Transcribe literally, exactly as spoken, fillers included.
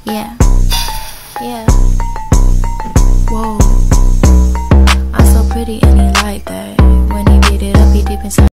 Yeah, yeah. Whoa, I'm so pretty and he like that. When he beat it up, he deep inside.